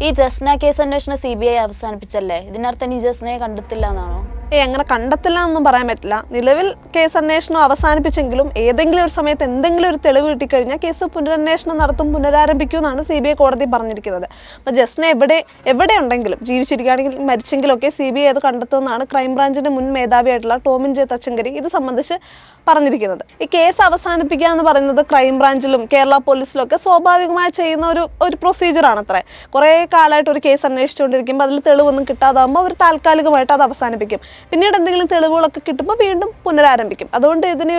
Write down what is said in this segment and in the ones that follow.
ഈ ജസ്ന കേസ് അന്വേഷണം CBI അവസാനിപ്പിച്ചല്ലേ? ഇതിനർത്ഥം ഈ ജസ്നയെ കണ്ടെത്തില്ല എന്നാണോ? അങ്ങനെ കണ്ടെത്തില്ല എന്നൊന്നും പറയാൻ പറ്റില്ല. നിലവിൽ കേസ് അന്വേഷണം അവസാനിപ്പിച്ചെങ്കിലും ഏതെങ്കിലും ഒരു സമയത്ത് എന്തെങ്കിലും ഒരു തെളിവ് കിട്ടിക്കഴിഞ്ഞാൽ കേസ് പുനരന്വേഷണം നടത്തും, പുനരാരംഭിക്കുമെന്നാണ് CBI കോടതി പറഞ്ഞിരിക്കുന്നത്. അപ്പോൾ ജസ്ന എവിടെ ഉണ്ടെങ്കിലും, ജീവിച്ചിരിക്കുകയാണെങ്കിലും മരിച്ചെങ്കിലും ഒക്കെ CBI അത് കണ്ടെത്തുമെന്നാണ് ക്രൈംബ്രാഞ്ചിന്റെ മുൻ മേധാവിയായിട്ടുള്ള ടോമിൻ ജെ തച്ചങ്കരി ഇത് സംബന്ധിച്ച് പറഞ്ഞിരിക്കുന്നത്. ഈ കേസ് അവസാനിപ്പിക്കുക എന്ന് പറയുന്നത് ക്രൈംബ്രാഞ്ചിലും കേരള പോലീസിലും ഒക്കെ സ്വാഭാവികമായി ചെയ്യുന്ന ഒരു പ്രൊസീജിയറാണ് അത്രേ. കുറേ കാലമായിട്ട് ഒരു കേസ് അന്വേഷിച്ചുകൊണ്ടിരിക്കുമ്പോൾ അതിൽ തെളിവൊന്നും കിട്ടാതാകുമ്പോൾ അവർ താൽക്കാലികമായിട്ട് അത് അവസാനിപ്പിക്കും. പിന്നീട് എന്തെങ്കിലും തെളിവുകളൊക്കെ കിട്ടുമ്പോൾ വീണ്ടും പുനരാരംഭിക്കും. അതുകൊണ്ട് ഇതിനെ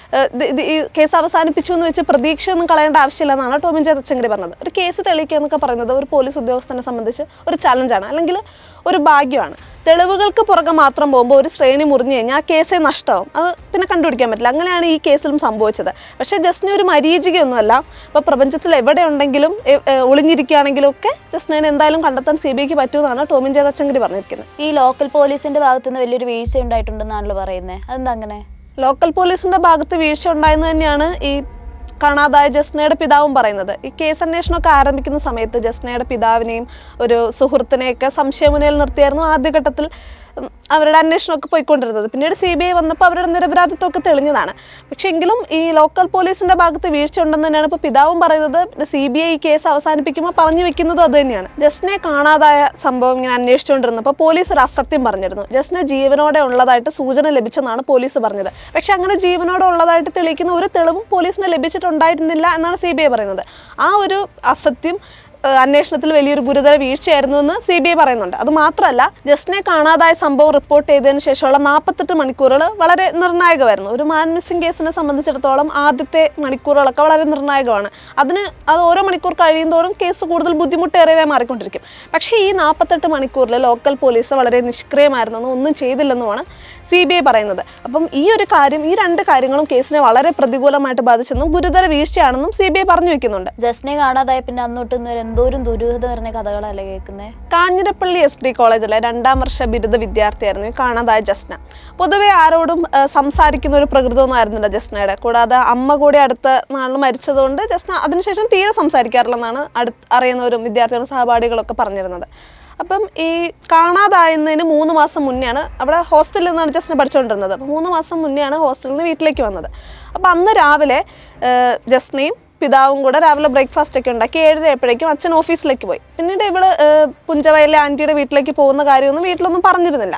ഈ കേസ് അവസാനിപ്പിച്ചു എന്ന് വെച്ച് പ്രതീക്ഷയൊന്നും കളയേണ്ട ആവശ്യമില്ല എന്നാണ് ടോമിൻ ജെ തച്ചങ്കരി പറഞ്ഞത്. ഒരു കേസ് തെളിയിക്കുക എന്നൊക്കെ പറയുന്നത് ഒരു പോലീസ് ഉദ്യോഗസ്ഥനെ സംബന്ധിച്ച് ഒരു ചലഞ്ചാണ്, അല്ലെങ്കിൽ ഒരു ഭാഗ്യമാണ്. തെളിവുകൾക്ക് പുറകെ മാത്രം പോകുമ്പോൾ ഒരു ശ്രേണി മുറിഞ്ഞു കഴിഞ്ഞാൽ ആ കേസേ നഷ്ടമാവും, അത് പിന്നെ കണ്ടുപിടിക്കാൻ പറ്റില്ല. അങ്ങനെയാണ് ഈ കേസിലും സംഭവിച്ചത്. പക്ഷേ ജസ്ന ഒരു മരീചികയൊന്നുമല്ല. ഇപ്പോൾ പ്രപഞ്ചത്തിൽ എവിടെ ഉണ്ടെങ്കിലും ഒളിഞ്ഞിരിക്കുകയാണെങ്കിലും ഒക്കെ ജസ്നയെ എന്തായാലും കണ്ടെത്താൻ CBIക്ക് പറ്റുമെന്നാണ് ടോമിൻ ജെ തച്ചങ്കരി പറഞ്ഞിരിക്കുന്നത്. ഈ ലോക്കൽ പോലീസിന്റെ ഭാഗത്തുനിന്ന് വലിയൊരു വീഴ്ച ഉണ്ടായിട്ടുണ്ടെന്നാണല്ലോ പറയുന്നത്. അതെന്താ അങ്ങനെ? ലോക്കൽ പോലീസിന്റെ ഭാഗത്ത് വീഴ്ച ഉണ്ടായെന്ന് തന്നെയാണ് ഈ കാണാതായ ജസ്നയുടെ പിതാവും പറയുന്നത്. ഈ കേസ് അന്വേഷണമൊക്കെ ആരംഭിക്കുന്ന സമയത്ത് ജസ്നയുടെ പിതാവിനെയും ഒരു സുഹൃത്തിനെയൊക്കെ സംശയമുനയിൽ നിർത്തിയായിരുന്നു ആദ്യഘട്ടത്തിൽ അവരുടെ അന്വേഷണമൊക്കെ പോയിക്കൊണ്ടിരുന്നത്. പിന്നീട് CBI വന്നപ്പോൾ അവരുടെ നിരപരാധിത്വമൊക്കെ തെളിഞ്ഞതാണ്. പക്ഷേ എങ്കിലും ഈ ലോക്കൽ പോലീസിന്റെ ഭാഗത്ത് വീഴ്ച ഉണ്ടെന്ന് തന്നെയാണ് ഇപ്പോൾ പിതാവും പറയുന്നത്. CBI ഈ കേസ് അവസാനിപ്പിക്കുമ്പോൾ പറഞ്ഞു വെക്കുന്നതും അത് തന്നെയാണ്. ജസ്നയെ കാണാതായ സംഭവം ഇങ്ങനെ അന്വേഷിച്ചുകൊണ്ടിരുന്നപ്പോൾ പോലീസ് ഒരു അസത്യം പറഞ്ഞിരുന്നു. ജസ്ന ജീവനോടെ ഉള്ളതായിട്ട് സൂചന ലഭിച്ചെന്നാണ് പോലീസ് പറഞ്ഞത്. പക്ഷെ അങ്ങനെ ജീവനോടെ ഉള്ളതായിട്ട് തെളിയിക്കുന്ന ഒരു തെളിവും പോലീസിന് ലഭിച്ചിട്ടുണ്ടായിരുന്നില്ല എന്നാണ് CBI പറയുന്നത്. ആ ഒരു അസത്യം അന്വേഷണത്തിൽ വലിയൊരു ഗുരുതര വീഴ്ചയായിരുന്നു എന്ന് CBI പറയുന്നുണ്ട്. അത് മാത്രമല്ല, ജസ്നയെ കാണാതായ സംഭവം റിപ്പോർട്ട് ചെയ്തതിന് ശേഷമുള്ള 48 മണിക്കൂറുകൾ വളരെ നിർണായകമായിരുന്നു. ഒരു മാൻ മിസ്സിംഗ് കേസിനെ സംബന്ധിച്ചിടത്തോളം ആദ്യത്തെ മണിക്കൂറുകളൊക്കെ വളരെ നിർണായകമാണ്. അത് ഓരോ മണിക്കൂർ കഴിയുന്നതോടും കേസ് കൂടുതൽ ബുദ്ധിമുട്ടേറിയതായി മാറിക്കൊണ്ടിരിക്കും. പക്ഷേ ഈ 48 മണിക്കൂറിൽ ലോക്കൽ പോലീസ് വളരെ നിഷ്ക്രിയമായിരുന്നെന്നും ഒന്നും ചെയ്തില്ലെന്നുമാണ് CBI പറയുന്നത്. അപ്പം ഈ രണ്ട് കാര്യങ്ങളും കേസിനെ വളരെ പ്രതികൂലമായിട്ട് ബാധിച്ചെന്നും ഗുരുതര വീഴ്ചയാണെന്നും CBI പറഞ്ഞു വെക്കുന്നുണ്ട്. ജസ്നയെ കാണാതായ പിന്നെ അന്നോട്ട് എന്തോരം ദുരൂഹത നിറഞ്ഞ കഥകളല്ലേ കേൾക്കുന്നത്. കാഞ്ഞിരപ്പള്ളി SD കോളേജിലെ 2ാം വർഷ ബിരുദ വിദ്യാർത്ഥിയായിരുന്നു കാണാതായ ജസ്ന. പൊതുവെ ആരോടും സംസാരിക്കുന്ന ഒരു പ്രകൃതമൊന്നും ആയിരുന്നില്ല ജസ്നയുടെ. കൂടാതെ അമ്മ കൂടി അടുത്ത നാളിൽ മരിച്ചതുകൊണ്ട് ജസ്ന അതിനുശേഷം തീരെ സംസാരിക്കാറില്ലെന്നാണ് അറിയുന്നവരും വിദ്യാർത്ഥികളും സഹപാഠികളൊക്കെ പറഞ്ഞിരുന്നത്. അപ്പം ഈ കാണാതായുന്നതിന് 3 മാസം മുന്നെയാണ്, അവിടെ ഹോസ്റ്റലിൽ നിന്നാണ് ജസ്ന പഠിച്ചുകൊണ്ടിരുന്നത്. അപ്പോൾ 3 മാസം മുന്നെയാണ് ഹോസ്റ്റലിൽ നിന്ന് വീട്ടിലേക്ക് വന്നത്. അപ്പോൾ അന്ന് രാവിലെ ജസ്നയും പിതാവും കൂടെ രാവിലെ ബ്രേക്ക്ഫാസ്റ്റ് ഒക്കെ ഉണ്ടാക്കി 7:30 ആയപ്പോഴേക്കും അച്ഛൻ ഓഫീസിലേക്ക് പോയി. പിന്നീട് ഇവള് പുഞ്ചവയലിലെ ആൻറ്റിയുടെ വീട്ടിലേക്ക് പോകുന്ന കാര്യമൊന്നും വീട്ടിലൊന്നും പറഞ്ഞിരുന്നില്ല.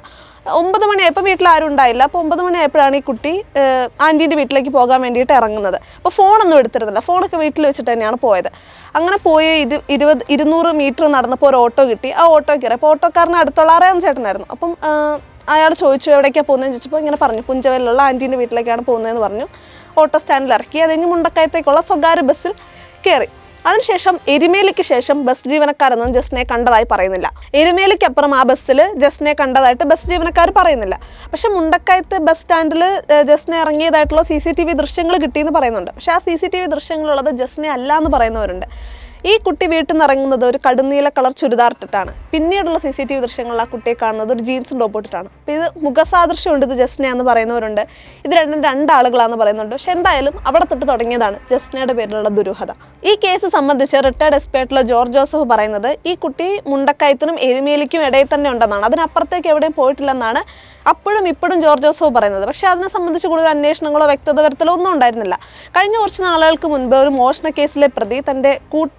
9 മണിയായപ്പോൾ വീട്ടിൽ ആരും ഉണ്ടായില്ല. അപ്പോൾ 9 മണിയായപ്പോഴാണ് ഈ കുട്ടി ആൻറ്റീൻ്റെ വീട്ടിലേക്ക് പോകാൻ വേണ്ടിയിട്ട് ഇറങ്ങുന്നത്. അപ്പോൾ ഫോണൊന്നും എടുത്തിരുന്നില്ല, ഫോണൊക്കെ വീട്ടിൽ വെച്ചിട്ട് തന്നെയാണ് പോയത്. അങ്ങനെ പോയി 200 മീറ്റർ നടന്നപ്പോൾ ഒരു ഓട്ടോ കിട്ടി. ആ ഓട്ടോ കയറി. അപ്പോൾ ഓട്ടോക്കാരന് അടുത്തുള്ള അറിയാവുന്ന ചേട്ടനായിരുന്നു. അപ്പം അയാൾ ചോദിച്ചു എവിടേക്കാണ് പോകുന്നതെന്ന് ചോദിച്ചപ്പോൾ ഇങ്ങനെ പറഞ്ഞു പുഞ്ചവയലിലുള്ള ആൻറ്റീൻ്റെ വീട്ടിലേക്കാണ് പോകുന്നതെന്ന് പറഞ്ഞു. ഓട്ടോ സ്റ്റാൻഡിൽ ഇറക്കി. അത് കഴിഞ്ഞ് മുണ്ടക്കയത്തേക്കുള്ള സ്വകാര്യ ബസ്സിൽ കയറി. അതിനുശേഷം എരുമേലിക്ക് ശേഷം ബസ് ജീവനക്കാരൊന്നും ജസ്നയെ കണ്ടതായി പറയുന്നില്ല. എരുമേലിക്കപ്പുറം ആ ബസ്സിൽ ജസ്നയെ കണ്ടതായിട്ട് ബസ് ജീവനക്കാർ പറയുന്നില്ല. പക്ഷെ മുണ്ടക്കയത്ത് ബസ് സ്റ്റാൻഡിൽ ജസ്ന ഇറങ്ങിയതായിട്ടുള്ള CCTV ദൃശ്യങ്ങൾ കിട്ടിയെന്ന് പറയുന്നുണ്ട്. പക്ഷെ ആ CCTV ദൃശ്യങ്ങളുള്ളത് ജസ്ന അല്ല എന്ന് പറയുന്നവരുണ്ട്. ഈ കുട്ടി വീട്ടിൽ നിന്ന് ഇറങ്ങുന്നത് ഒരു കടുന്നീല കളർ ചുരിദാർ ഇട്ടിട്ടാണ്. പിന്നീടുള്ള CCTV ദൃശ്യങ്ങളിൽ ആ കുട്ടിയെ കാണുന്നത് ഒരു ജീൻസും ടോപ്പ് ഇട്ടിട്ടാണ്. അപ്പോൾ ഇത് മുഖസാദൃശ്യമുണ്ട്, ഇത് ജസ്നയാന്ന് പറയുന്നവരുണ്ട്. ഇത് രണ്ടാളുകളാണെന്ന് പറയുന്നുണ്ട്. പക്ഷെ എന്തായാലും അവിടെ തൊട്ട് തുടങ്ങിയതാണ് ജസ്നയുടെ പേരിലുള്ള ദുരൂഹത. ഈ കേസ് സംബന്ധിച്ച് റിട്ടയർഡ് SP ആയിട്ടുള്ള ജോർജ് ജോസഫ് പറയുന്നത് ഈ കുട്ടി മുണ്ടക്കയത്തിനും എരുമേലിക്കും ഇടയിൽ തന്നെ ഉണ്ടെന്നാണ്. അതിനപ്പുറത്തേക്ക് എവിടെയും പോയിട്ടില്ലെന്നാണ് അപ്പോഴും ഇപ്പോഴും ജോർജ് ജോസഫ് പറയുന്നത്. പക്ഷേ അതിനെ സംബന്ധിച്ച് കൂടുതൽ അന്വേഷണങ്ങളോ വ്യക്തത വരുത്തലോ ഒന്നും ഉണ്ടായിരുന്നില്ല. കഴിഞ്ഞ കുറച്ച് നാളുകൾക്ക് മുൻപ് ഒരു മോഷണ കേസിലെ പ്രതി തൻ്റെ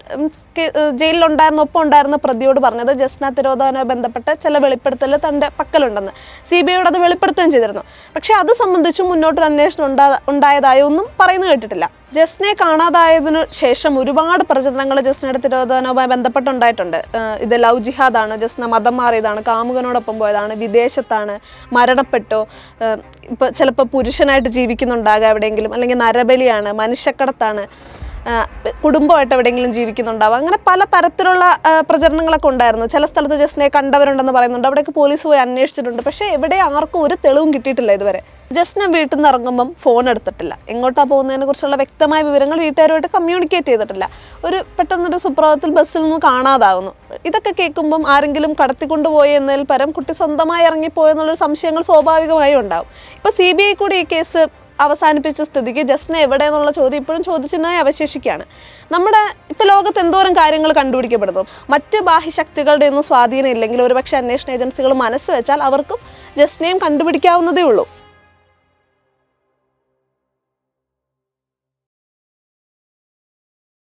ജയിലിലുണ്ടായിരുന്ന ഒപ്പം ഉണ്ടായിരുന്ന പ്രതിയോട് പറഞ്ഞത് ജസ്ന തിരോധാനവുമായി ബന്ധപ്പെട്ട ചില വെളിപ്പെടുത്തൽ തൻ്റെ പക്കലുണ്ടെന്ന്. CBIയോട് അത് വെളിപ്പെടുത്തുകയും ചെയ്തിരുന്നു. പക്ഷേ അത് സംബന്ധിച്ചും മുന്നോട്ടൊരു അന്വേഷണം ഉണ്ടായതായോ ഒന്നും പറയുന്നു കേട്ടിട്ടില്ല. ജസ്നയെ കാണാതായതിനു ശേഷം ഒരുപാട് പ്രചരണങ്ങൾ ജസ്നയുടെ തിരോധാനവുമായി ബന്ധപ്പെട്ടുണ്ടായിട്ടുണ്ട്. ഇത് ലവ് ജിഹാദാണ്, ജസ്ന മതം മാറിയതാണ്, കാമുകനോടൊപ്പം പോയതാണ്, വിദേശത്താണ്, മരണപ്പെട്ടു, ഇപ്പോൾ ചിലപ്പോൾ പുരുഷനായിട്ട് ജീവിക്കുന്നുണ്ടാകുക എവിടെയെങ്കിലും, അല്ലെങ്കിൽ നരബലിയാണ്, മനുഷ്യക്കടത്താണ്, കുടുംബമായിട്ട് എവിടെയെങ്കിലും ജീവിക്കുന്നുണ്ടാവും. അങ്ങനെ പല തരത്തിലുള്ള പ്രചരണങ്ങളൊക്കെ ഉണ്ടായിരുന്നു. ചില സ്ഥലത്ത് ജസ്നയെ കണ്ടവരുണ്ടെന്ന് പറയുന്നുണ്ട്. അവിടേക്ക് പോലീസ് പോയി അന്വേഷിച്ചിട്ടുണ്ട്. പക്ഷേ എവിടെ ആർക്കും ഒരു തെളിവും കിട്ടിയിട്ടില്ല ഇതുവരെ. ജസ്ന വീട്ടിൽ നിന്ന് ഇറങ്ങുമ്പം ഫോൺ എടുത്തിട്ടില്ല. എങ്ങോട്ടാണ് പോകുന്നതിനെ കുറിച്ചുള്ള വ്യക്തമായ വിവരങ്ങൾ വീട്ടുകാരുമായിട്ട് കമ്മ്യൂണിക്കേറ്റ് ചെയ്തിട്ടില്ല. പെട്ടെന്നൊരു സുപ്രഭാതത്തിൽ ബസ്സിൽ നിന്ന് കാണാതാവുന്നു. ഇതൊക്കെ കേൾക്കുമ്പം ആരെങ്കിലും കടത്തിക്കൊണ്ടുപോയി എന്നതിൽ പരം കുട്ടി സ്വന്തമായി ഇറങ്ങിപ്പോയെന്നുള്ളൊരു സംശയങ്ങൾ സ്വാഭാവികമായും ഉണ്ടാവും. ഇപ്പോൾ CBI കൂടി ഈ കേസ് അവസാനിപ്പിച്ച സ്ഥിതിക്ക് ജസ്ന എവിടെയെന്നുള്ള ചോദ്യം ഇപ്പോഴും ചോദ്യചിഹ്നമായി അവശേഷിക്കുകയാണ്. നമ്മുടെ ഇപ്പോൾ ലോകത്ത് എന്തോരം കാര്യങ്ങൾ കണ്ടുപിടിക്കപ്പെടുന്നു. മറ്റ് ബാഹ്യശക്തികളുടെ ഒന്നും സ്വാധീനം ഇല്ലെങ്കിൽ ഒരുപക്ഷെ അന്വേഷണ ഏജൻസികൾ മനസ്സ് വെച്ചാൽ അവർക്കും ജസ്നയും കണ്ടുപിടിക്കാവുന്നതേ ഉള്ളൂ.